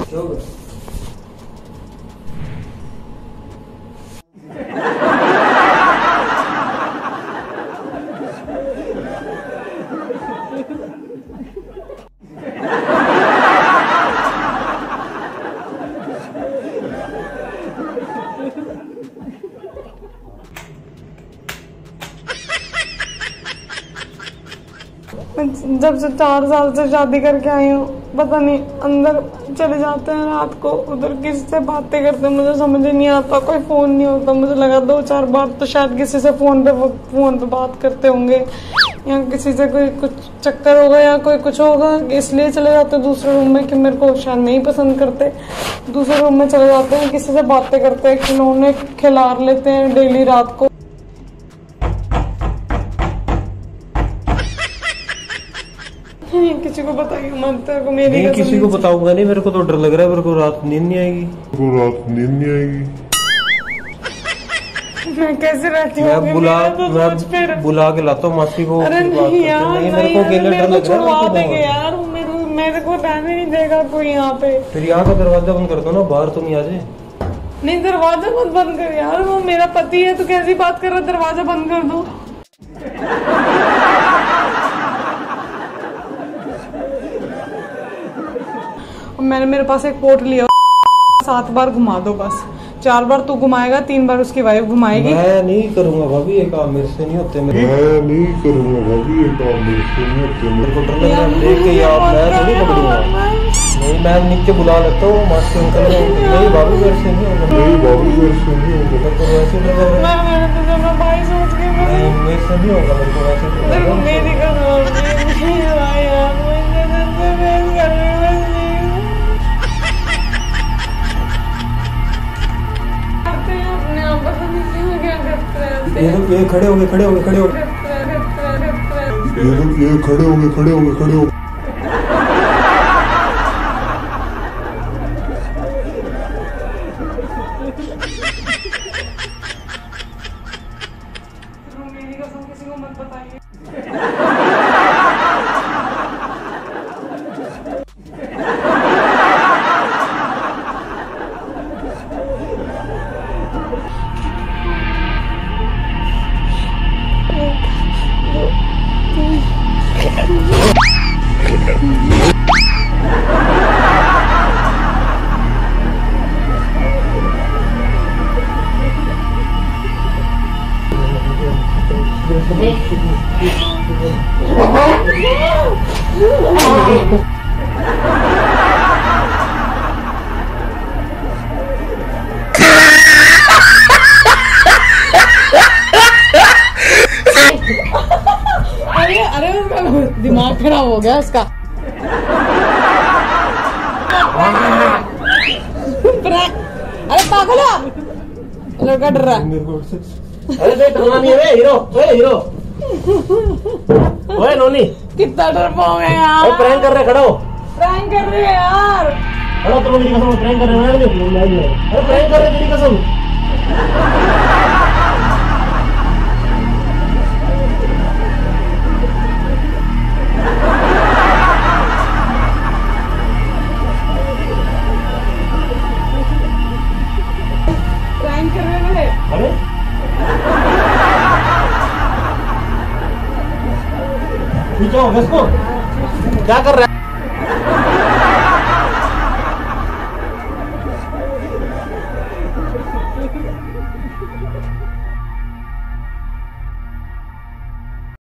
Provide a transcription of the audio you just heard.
जब से 4 साल से शादी करके आई हूँ, पता नहीं अंदर चले जाते हैं रात को, उधर किसी से बातें करते हैं, मुझे समझ ही नहीं आता। कोई फोन नहीं होता, मुझे लगा 2-4 बार तो शायद किसी से फोन पे बात करते होंगे, या किसी से कोई कुछ चक्कर होगा या कोई कुछ होगा, इसलिए चले जाते हैं दूसरे रूम में कि मेरे को शायद नहीं पसंद करते। दूसरे रूम में चले जाते हैं, किसी से बातें करते हैं, खिलौने खिलार लेते हैं डेली रात को। किसी को बताइए मत, को मेरी नहीं, किसी को बताऊंगा नहीं। मेरे को तो डर लग रहा है, मेरे को रात नींद नहीं आएगी। मैं कैसे रहती हूँ? मैं बुला के लाता हूँ मासी को। अरे नहीं यार, मेरे को छुड़वा देंगे यार, मेरे को रहने नहीं देगा कोई यहाँ पे। फिर यहाँ का दरवाजा बंद कर दो ना, बाहर तो नहीं आ जाए। नहीं, दरवाजा मत बंद कर यार, वो मेरा पति है, तो कैसी बात कर रहा है, दरवाजा बंद कर दो। मैंने मेरे पास एक पोर्ट लिया, 7 बार घुमा दो बस। 4 बार तू घुमाएगा, 3 बार उसकी वाइफ घुमाएगी। मैं नहीं करूंगा भाभी, ये काम मेरे से नहीं होते। मैं नहीं करूंगा भाभी, ये काम मेरे से नहीं होते। मेरे को डर लग रहा है देख के यार, मैं थोड़ी पकड़ूंगा। नहीं, मैं नीचे बुला लेता हूँ मास्टर अंकल। नहीं भाभी, मेरे से नहीं होगा। नहीं भाभी, मेरे से नहीं होगा। तो वैसे डर लग रहा है, भाई सोच के मेरे से नहीं होगा। मेरे को वैसे मेरी ये खड़े हो गए। ये खड़े हो गए। मेरी कसम किसी को मत बताइए। अरे दिमाग खराब हो गया उसका। अरे पागल, लड़का डर रहा है। अरे डरना नहीं है हीरो। ओए नोनी, कितना डरपोक है यार। प्रैंक कर रहे, खड़ो। प्रैंक कर रहे हैं यार। खड़ो, तुम मेरी कसम प्रैंक कर रहे हो। अरे प्रैंक कर रहे तेरी कसम। प्रैंक कर रहे हैं। अरे क्या हो गया इसको? क्या कर रहा है?